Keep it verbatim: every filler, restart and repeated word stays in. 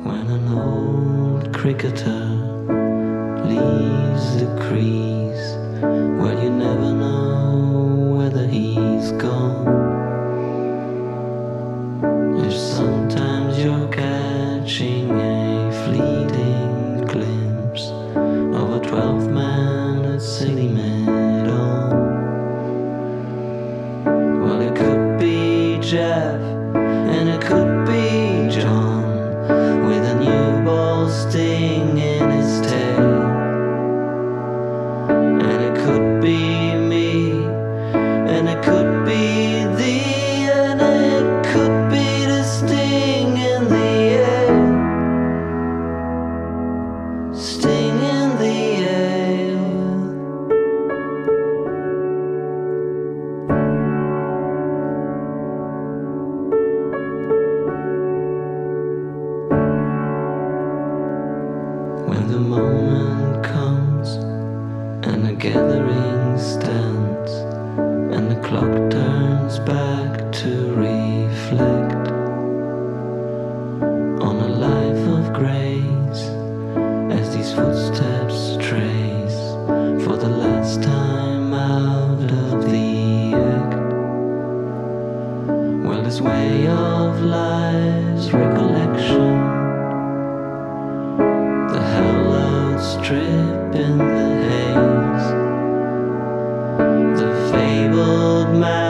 When an old cricketer leaves the crease, well, you never know whether he's gone. If sometimes you're catching a fleeting glimpse of a twelfth man at Silly Meadow, well, it could be Jeff and it could be John with a new ball sting in his tail, and it could be me, and it could be thee, and it could be the sting in the air, sting in the air. When the moment comes and the gathering stands and the clock turns back to reflect on a life of grace as these footsteps trace for the last time out of the act, well, this way of life's recollection, the hallowed strip in the haze, the fabled man